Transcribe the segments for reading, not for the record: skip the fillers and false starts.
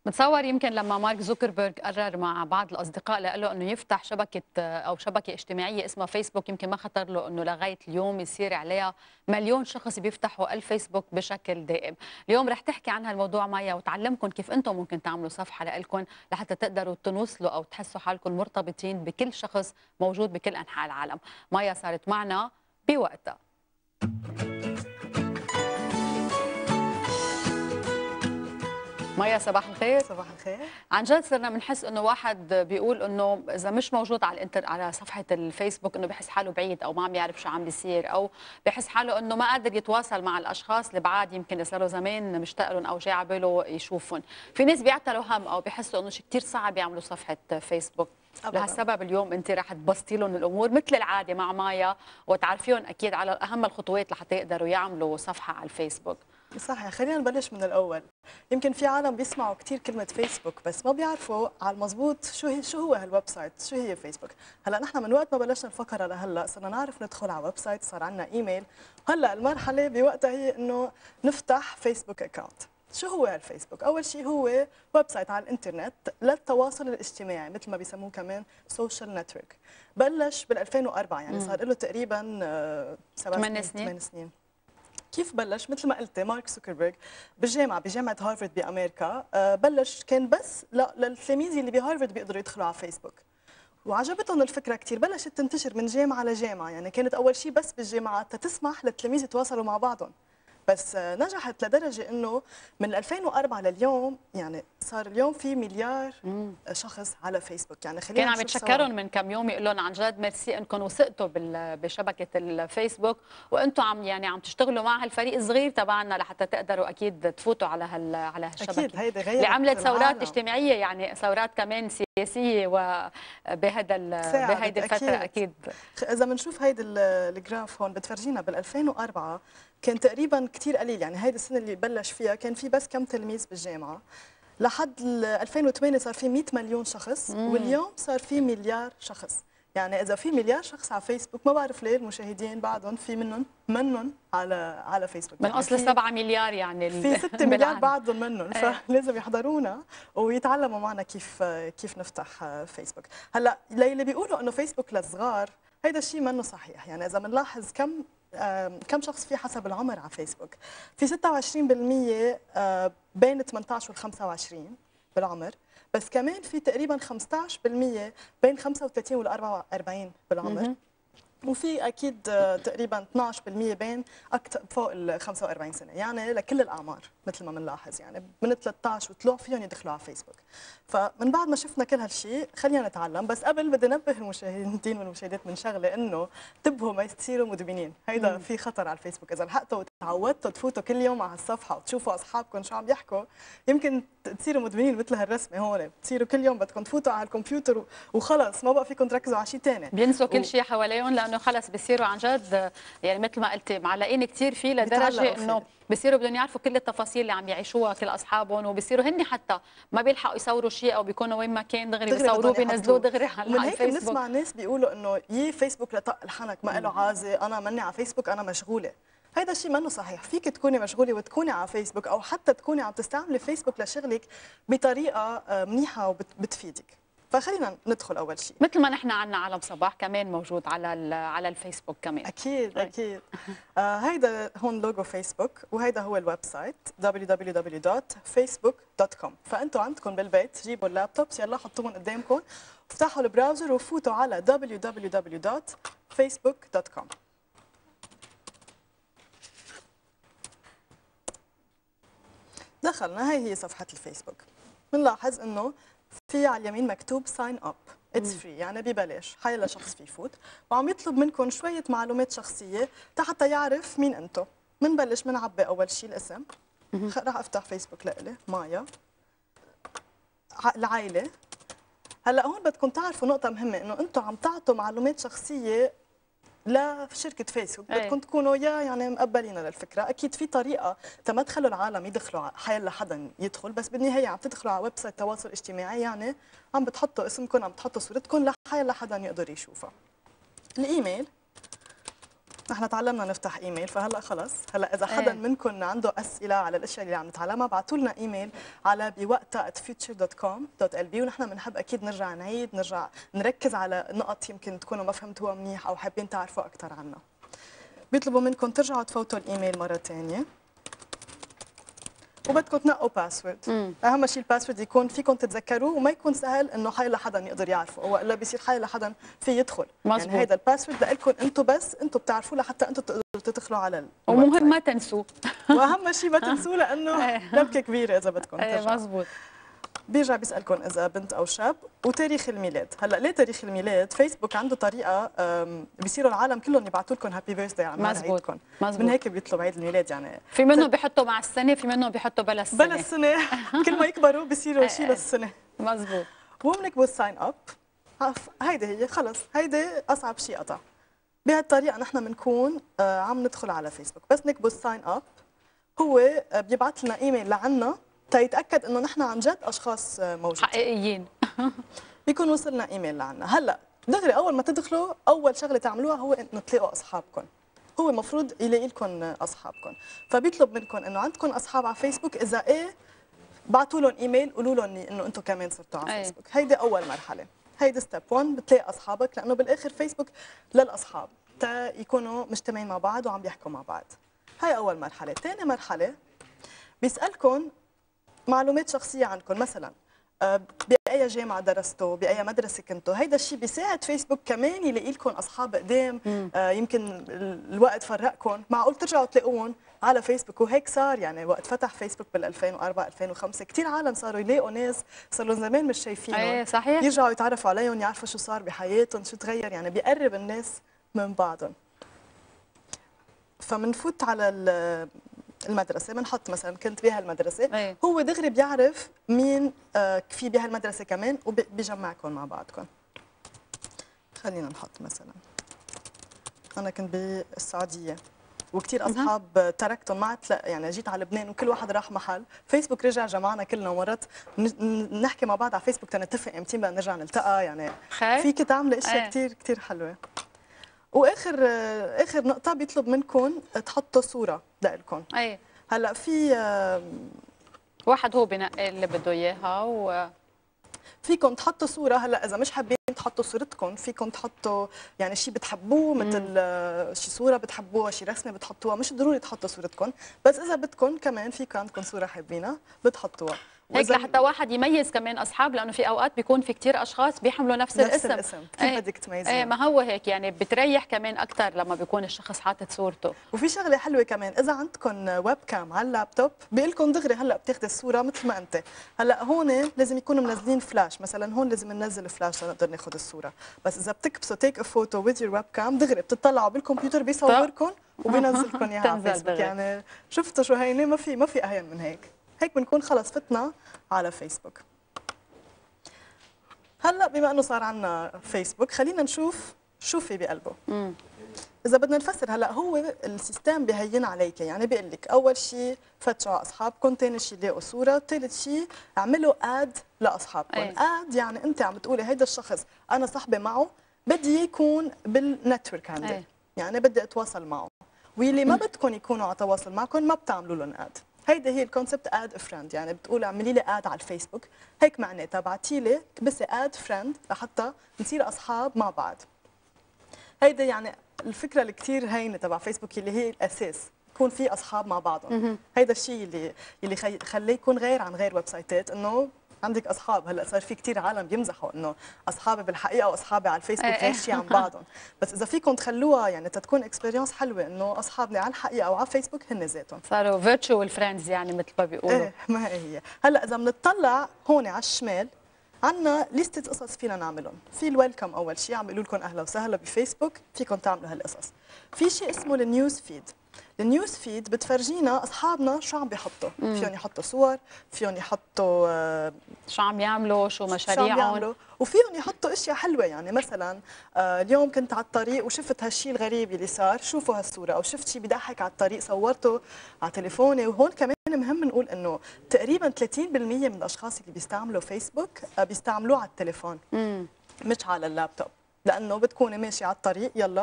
متصور يمكن لما مارك زوكربيرج قرر مع بعض الاصدقاء له انه يفتح شبكه او شبكه اجتماعيه اسمها فيسبوك، يمكن ما خطر له انه لغايه اليوم يصير عليها مليون شخص بيفتحوا الفيسبوك بشكل دائم. اليوم رح تحكي عن هالموضوع مايا وتعلمكم كيف انتم ممكن تعملوا صفحه لكم لحتى تقدروا تنوصلوا او تحسوا حالكم مرتبطين بكل شخص موجود بكل انحاء العالم. مايا صارت معنا بوقتها. مايا صباح الخير. صباح الخير. عن جد صرنا بنحس انه واحد بيقول انه اذا مش موجود على صفحه الفيسبوك انه بحس حاله بعيد او ما عم يعرف شو عم بيصير، او بحس حاله انه ما قادر يتواصل مع الاشخاص اللي بعاد يمكن صار له زمان مشتاق لهم او جاي على باله يشوفهم. في ناس بيعتلوا هم او بحسوا انه شيء كثير صعب يعملوا صفحه فيسبوك. لهالسبب اليوم انت رح تبسطي لهم الامور مثل العاده مع مايا وتعرفيهم اكيد على اهم الخطوات لحتى يقدروا يعملوا صفحه على الفيسبوك. صحيح، خلينا نبلش من الاول. يمكن في عالم بيسمعوا كثير كلمه فيسبوك بس ما بيعرفوا على المضبوط شو هو هالويب سايت، شو هي فيسبوك. هلا نحن من وقت ما بلشنا الفقره لهلا صرنا نعرف ندخل على ويب سايت، صار عندنا ايميل، هلا المرحله بوقتها هي انه نفتح فيسبوك اكونت. شو هو الفيسبوك؟ اول شيء هو ويب سايت على الانترنت للتواصل الاجتماعي مثل ما بيسموه كمان سوشيال نتورك. بلش بال 2004 يعني صار له تقريبا 8 سنين. 8 سنين. كيف بلش؟ مثل ما قلتي مارك زوكربيرج بجامعه هارفارد بامريكا، بلش كان بس للتلاميذ اللي بهارفارد بيقدروا يدخلوا على فيسبوك. وعجبتهم الفكره كثير، بلشت تنتشر من جامعه لجامعه، يعني كانت اول شيء بس بالجامعات تسمح للتلاميذ يتواصلوا مع بعضهم. بس نجحت لدرجه انه من 2004 لليوم يعني صار اليوم في مليار شخص على فيسبوك. يعني خلينا كان عم يتشكرهم من كم يوم يقول لهم عن جد ميرسي انكم وثقتوا بشبكه الفيسبوك وانتم عم تشتغلوا مع هالفريق الصغير تبعنا لحتى تقدروا اكيد تفوتوا على هالشبكه. اكيد هيدي غيرت اللي عملت ثورات العالم. اجتماعيه، يعني ثورات كمان سياسيه بهيدي الفتره اكيد. اذا بنشوف هيدي الجراف هون بتفرجينا بال 2004 كان تقريبا كثير قليل، يعني هيدي السنه اللي بلش فيها كان في بس كم تلميذ بالجامعه. لحد 2008 صار في 100 مليون شخص، واليوم صار في مليار شخص. يعني اذا في مليار شخص على فيسبوك ما بعرف ليه المشاهدين بعدهم في منهم على فيسبوك. من يعني اصل 7 مليار يعني في 6 مليار بعدهم منهم، فلازم يحضرونا ويتعلموا معنا كيف نفتح فيسبوك. هلا للي بيقولوا انه فيسبوك للصغار، هيدا الشيء منه صحيح. يعني اذا بنلاحظ كم شخص في حسب العمر على فيسبوك، في 26% بين 18 وال 25 بالعمر، بس كمان في تقريبا 15% بين 35 وال 44 بالعمر، وفي اكيد تقريبا 12% بين اكثر فوق ال 45 سنه، يعني لكل الاعمار مثل ما بنلاحظ، يعني من 13 وطلوع فيهم يدخلوا على فيسبوك. فمن بعد ما شفنا كل هالشيء خلينا نتعلم. بس قبل بدي انبه المشاهدين والمشاهدات من شغله، انه انتبهوا ما تصيروا مدمنين، هيدا في خطر على الفيسبوك. اذا لحقتوا وتعودتوا تفوتوا كل يوم على الصفحه وتشوفوا اصحابكم شو عم يحكوا، يمكن تصيروا مدمنين مثل هالرسمه هون، بتصيروا كل يوم بدكم تفوتوا على الكمبيوتر وخلص ما بقى فيكم تركزوا على شيء ثاني، بينسوا كل شيء حواليهم لانه خلص بصيروا عن جد يعني مثل ما قلتي معلقين كثير فيه لدرجه انه بصيروا بدهم يعرفوا كل التفاصيل اللي عم يعيشوها كل اصحابهم، وبصيروا هن حتى ما بيلحقوا يصوروا شيء او بيكونوا وين ما كان دغري بيصوروه بينزلوه دغري على من هيك الفيسبوك. بنسمع ناس بيقولوا انه فيسبوك لطق الحنك، ما له عازه، انا ماني على فيسبوك، انا مشغوله. هيدا الشيء منه صحيح. فيك تكوني مشغوله وتكوني على فيسبوك، او حتى تكوني عم تستعملي فيسبوك لشغلك بطريقه منيحه وبتفيدك. فخلينا ندخل اول شيء. مثل ما نحن عندنا عالم صباح كمان موجود على الفيسبوك كمان. اكيد اكيد. هيدا هون لوجو فيسبوك، وهيدا هو الويب سايت www.facebook.com. فانتم عندكم بالبيت جيبوا اللابتوبس، يلا حطوهم قدامكم، افتحوا البراوزر وفوتوا على www.facebook.com. دخلنا، هي صفحة الفيسبوك. بنلاحظ انه في على اليمين مكتوب ساين اب، اتس فري، يعني ببلاش، حيلا شخص فيفوت وعم يطلب منكم شوية معلومات شخصية حتى يعرف مين انتم. بنبلش بنعبي اول شيء الاسم، راح افتح فيسبوك لإلي مايا، العائلة. هلا هون بدكم تعرفوا نقطة مهمة، انه انتم عم تعطوا معلومات شخصية لشركة فيسبوك، بدكم تكونوا يعني مقبلين للفكرة. أكيد في طريقة ما تخلوا العالم يدخلوا حيلا حدا يدخل، بس بالنهاية عم تدخلوا على ويب سايت تواصل اجتماعي، يعني عم بتحطوا اسمكم، عم بتحطوا صورتكم لحيلا حدا يقدر يشوفها. الإيميل نحن تعلمنا نفتح ايميل، فهلا خلص. هلا اذا حدا منكم عنده اسئله على الاشياء اللي عم نتعلمها ابعثوا لنا ايميل على بوقتا@future.com.lb، ونحن بنحب اكيد نرجع نعيد، نرجع نركز على نقط يمكن تكونوا ما فهمتوها منيح او حابين تعرفوا اكثر عنها. بيطلبوا منكم ترجعوا تفوتوا الايميل مره ثانيه، وبدكم تنقوا باسورد. اهم شيء الباسورد يكون فيكم تتذكروه وما يكون سهل انه حي لحدا يقدر يعرفه، او الا بيصير حي لحدا في يدخل. مزبوط. يعني هيدا الباسورد لكم انتم بس، انتم بتعرفوه لحتى انتم تقدروا تدخلوا على ومهم ما تنسوه. واهم شيء ما تنسوه لانه لبكه كبيره اذا بدكم ترجعوا. مزبوط. بيرجع بيسالكم اذا بنت او شاب وتاريخ الميلاد. هلا ليه تاريخ الميلاد؟ فيسبوك عنده طريقه بيصيروا العالم كلهم يبعثوا لكم هابي بيرثداي على نهار عيدكم، من هيك بيطلب عيد الميلاد. يعني في منه بيحطوا مع السنه، في منه بيحطوا بلا السنه. بلا السنه كل ما يكبروا بيصيروا شيء للسنه. مزبوط. وبنكبوا ساين اب. هيدي هي خلص، هيدي اصعب شيء قطع. بهالطريقه نحن بنكون عم ندخل على فيسبوك، بس نكبوا ساين اب هو بيبعث لنا ايميل لعنا تيتاكد انه نحن عن جد اشخاص موجودين حقيقيين. بيكون وصلنا ايميل لعنا. هلا دغري اول ما تدخلوا اول شغله تعملوها هو انه تلاقوا اصحابكم. هو المفروض يلاقي لكم اصحابكم، فبيطلب منكم انه عندكم اصحاب على فيسبوك، اذا ايه بعتوا لهم ايميل قولوا لهم انه انتم كمان صرتوا على فيسبوك. هيدي اول مرحله، هيدي ستيب 1 بتلاقي اصحابك، لانه بالاخر فيسبوك للاصحاب تا يكونوا مجتمعين مع بعض وعم يحكوا مع بعض. هاي اول مرحله. ثاني مرحله بيسالكم معلومات شخصيه عنكم، مثلا بأي جامعة درستوا، بأي مدرسة كنتوا. هيدا الشيء بيساعد فيسبوك كمان يلاقي لكم أصحاب قدام. يمكن الوقت فرقكم، معقول ترجعوا تلاقوهم على فيسبوك. وهيك صار، يعني وقت فتح فيسبوك بال 2004 2005 كثير عالم صاروا يلاقوا ناس صار لهم زمان مش شايفينهم، صحيح، يرجعوا يتعرفوا عليهم، يعرفوا شو صار بحياتهم، شو تغير، يعني بيقرب الناس من بعضهم. فمنفوت على المدرسه، بنحط مثلا كنت بهالمدرسه، هو دغري بيعرف مين في بهالمدرسه كمان وبيجمعكم مع بعضكم. خلينا نحط مثلا انا كنت بالسعوديه وكثير اصحاب تركتهم، ما يعني جيت على لبنان وكل واحد راح محل، فيسبوك رجع جمعنا كلنا، ومرات نحكي مع بعض على فيسبوك تنتفق امتى بدنا نرجع نلتقى. يعني فيك تعملي اشياء كثير كثير حلوه. واخر نقطه بيطلب منكم تحطوا صوره لكم. هلا في واحد هو بنقي اللي بده اياها، فيكم تحطوا صوره. هلا اذا مش حابين تحطوا صورتكم فيكم تحطوا يعني شيء بتحبوه، مثل شيء صوره بتحبوها، شيء رسمه بتحطوها، مش ضروري تحطوا صورتكم، بس اذا بدكم كمان في عندكم صوره حابينها بتحطوها هيك لحتى واحد يميز كمان اصحاب، لانه في اوقات بيكون في كثير اشخاص بيحملوا نفس الاسم. كيف بدك تميزيه؟ ما هو هيك يعني بتريح كمان اكثر لما بيكون الشخص حاطط صورته. وفي شغله حلوه كمان، اذا عندكم ويب كام على اللابتوب بيقول لكم دغري هلا بتاخذي الصوره مثل ما انت. هلا هون لازم يكونوا منزلين فلاش، مثلا هون لازم ننزل فلاش لنقدر ناخذ الصوره، بس اذا بتكبسوا تيك ا فوتو وذ يور ويب كام دغري بتطلعوا بالكمبيوتر بيصوركم وبينزلكم اياها على فيسبوك. يعني شفتوا شو هينه؟ ما في اهين من هيك. هيك بنكون خلص فتنا على فيسبوك. هلا بما انه صار عندنا فيسبوك خلينا نشوف شو في بقلبه. اذا بدنا نفسر، هلا هو السيستم بهين عليك، يعني بيقول لك اول شيء فتشوا على اصحابكم، ثاني شيء لاقوا صوره، ثالث شيء اعملوا اد لاصحابكم. اد يعني انت عم بتقولي هيدا الشخص انا صاحبه معه، بدي يكون بالنتورك عندي، يعني بدي اتواصل معه، واللي ما بدكم يكونوا على تواصل معكم ما بتعملوا لهم اد. هيدا هي الكونسبت اد فريند، يعني بتقول اعملي لي اد على الفيسبوك، هيك معناتها بعتي لي بس اد فريند لحتى نصير اصحاب مع بعض. هيدا يعني الفكره اللي كثير هينه تبع فيسبوك، اللي هي الاساس يكون في اصحاب مع بعضهم. هيدا الشيء اللي خليه يكون غير عن غير ويب سايتات، انه عندك اصحاب. هلا صار في كثير عالم بيمزحوا انه اصحابي بالحقيقه واصحابي على الفيسبوك غير شيء عن بعضهم، بس اذا فيكم تخلوها يعني تكون اكسبيرينس حلوه انه اصحابنا على الحقيقه وعلى فيسبوك هن ذاتهم صاروا فيرتشوال فريندز، يعني مثل ما بيقولوا. ما هي هلا اذا بنطلع هون على الشمال عندنا لستة قصص فينا نعملهم. في الويلكم اول شيء، عم بيقولوا لكم اهلا وسهلا بفيسبوك، فيكم تعملوا هالقصص. في شيء اسمه النيوز فيد. النيوز فيد بتفرجينا اصحابنا شو عم بيحطوا، فيهم يحطوا صور، فيهم يحطوا شو عم يعملوا، شو مشاريعهم، وفيهم يحطوا اشياء حلوه. يعني مثلا اليوم كنت على الطريق وشفت هالشيء الغريب اللي صار، شوفوا هالصوره، او شفت شيء بيضحك على الطريق صورته على تليفوني. وهون كمان مهم نقول انه تقريبا 30% من الاشخاص اللي بيستعملوا فيسبوك بيستعملوه على التليفون مش على اللابتوب، لانه بتكوني ماشي على الطريق يلا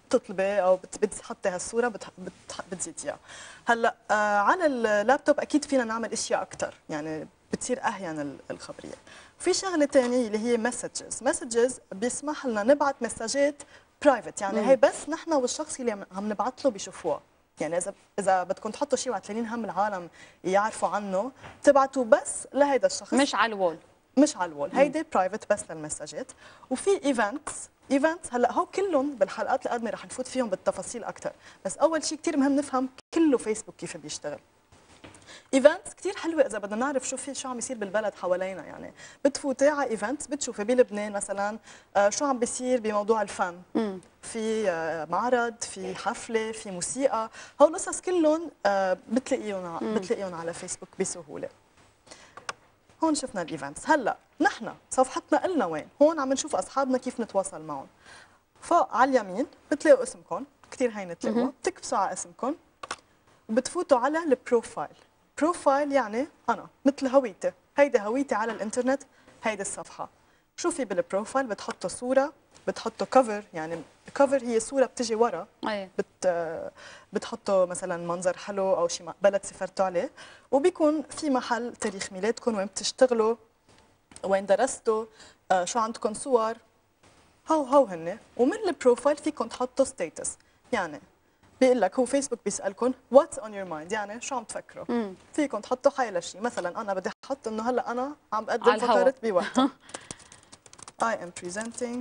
بتطلبي او بتحطي هالصوره بتزيديها. هلا على اللابتوب اكيد فينا نعمل اشياء اكثر، يعني بتصير اهين الخبريه. في شغله ثانيه اللي هي مسجز بيسمح لنا نبعث مسجات برايفت، يعني هي بس نحن والشخص اللي عم نبعث له بيشوفوها. يعني اذا بدكم تحطوا شيء وعتلانين هم العالم يعرفوا عنه، تبعتوا بس لهيدا الشخص، مش على الوول. مش على الوول، هيدي برايفت بس للمساجات. وفي ايفنتس هلا هو كلهم بالحلقات القادمه رح نفوت فيهم بالتفاصيل اكثر، بس اول شيء كثير مهم نفهم كله فيسبوك كيف بيشتغل. ايفنتس كثير حلوه اذا بدنا نعرف شو عم يصير بالبلد حوالينا، يعني بتفوتي على ايفنتس بتشوفي بلبنان مثلا شو عم بيصير بموضوع الفن، في معرض، في حفله، في موسيقى، هول القصص كلهم بتلاقيهم على فيسبوك بسهوله. هون شفنا الايفنتس. هلا نحن صفحتنا إلنا وين؟ هون عم نشوف اصحابنا كيف نتواصل معهم. فوق على اليمين بتلاقوا اسمكم، كثير هين تلاقوه، بتكبسوا على اسمكم وبتفوتوا على البروفايل. بروفايل يعني انا مثل هويتي، هيدي هويتي على الانترنت، هيدي الصفحه. شو في بالبروفايل؟ بتحطوا صوره، بتحطوا كفر، يعني كفر هي صوره بتجي ورا، بتحطوا مثلا منظر حلو او شيء بلد سافرتوا عليه، وبيكون في محل تاريخ ميلادكم، وين بتشتغلوا، وين درستوا، شو عندكم صور، هو هن. ومن البروفايل فيكم تحطوا ستيتس، يعني بيقول لك، هو فيسبوك بيسالكم واتس اون يور مايند، يعني شو عم تفكروا. فيكم تحطوا حيلا شيء، مثلا انا بدي احط انه هلا انا عم بقدم فقره بوقتها I am presenting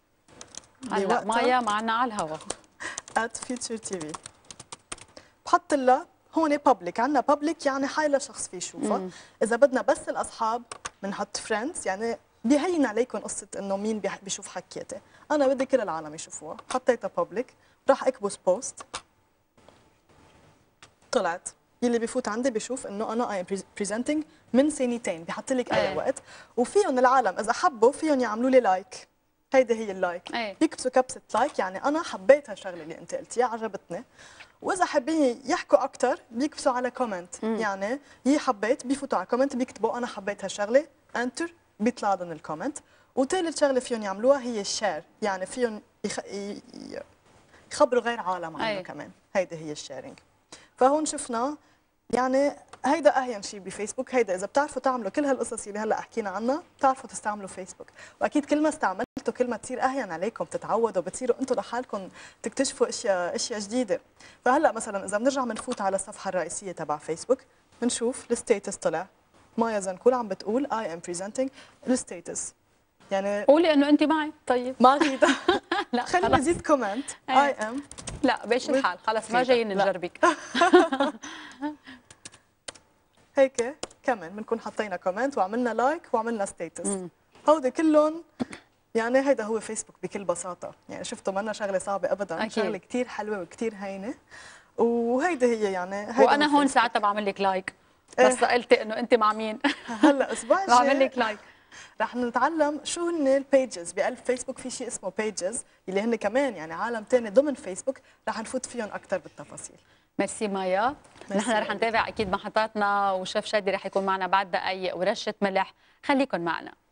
هلا مايا معنا على الهوا at Future TV. بحط لها هون بابليك، عندنا بابليك يعني حيلا شخص في يشوفها. اذا بدنا بس الاصحاب بنحط فريندز، يعني بيهين عليكم قصه انه مين بيشوف حكيتي. انا بدي كل العالم يشوفوها، حطيتها بابليك، راح اكبس بوست، طلعت. يلي بيفوت عندي بيشوف انه انا اي ام بريزنتينج من ثانيتين، بحط لك اي وقت. وفيهم العالم اذا حبوا فيهم يعملوا لي لايك، هيدي هي اللايك، بيكبسوا كبسه لايك، يعني انا حبيت هالشغله اللي انت قلتيها، عجبتني. واذا حابين يحكوا اكثر بيكبسوا على كومنت، يعني هي حبيت، بيفوتوا على كومنت بيكتبوا انا حبيت هالشغله، انتر، بيطلع لهم الكومنت. وثالث شغله فيهم يعملوها هي الشير، يعني فيهم يخبروا غير عالم عنه كمان، هيدي هي الشيرنج. فهون شفنا يعني هيدا اهين شيء بفيسبوك. هيدا اذا بتعرفوا تعملوا كل هالقصص اللي هلا حكينا عنها، بتعرفوا تستعملوا فيسبوك. واكيد كل ما استعملتوا كل ما تصير اهين عليكم، بتتعودوا، بتصيروا انتم لحالكم تكتشفوا اشياء جديده. فهلا مثلا اذا بنرجع بنفوت على الصفحه الرئيسيه تبع فيسبوك، بنشوف الستيتس طلع مايا زنكول عم بتقول اي ام بريزنتينج الستيتس، يعني قولي انه انت معي. طيب ما غيدا لا خلينا نزيد كومنت اي ام. لا بايش الحال، خلص ما جايين نجربك هيك كمان بنكون حطينا كومنت وعملنا لايك وعملنا ستيتس. هودي كلهم يعني هيدا هو فيسبوك بكل بساطه، يعني شفتوا منا شغله صعبه ابدا، أكيد. شغله كثير حلوه وكثير هينه، وهيدي هي يعني هيدا وانا هون ساعتها بعمل لك لايك، بس قلتي انه انت مع مين هلا اسبوع الجاي بعمل لك لايك. رح نتعلم شو هن البيجز بقلب فيسبوك. في شيء اسمه بيجز اللي هن كمان يعني عالم ثاني ضمن فيسبوك، رح نفوت فيهم اكثر بالتفاصيل. ميرسي مايا. نحن رح نتابع اكيد محطاتنا، وشيف شادي رح يكون معنا بعد دقائق ورشه ملح، خليكن معنا.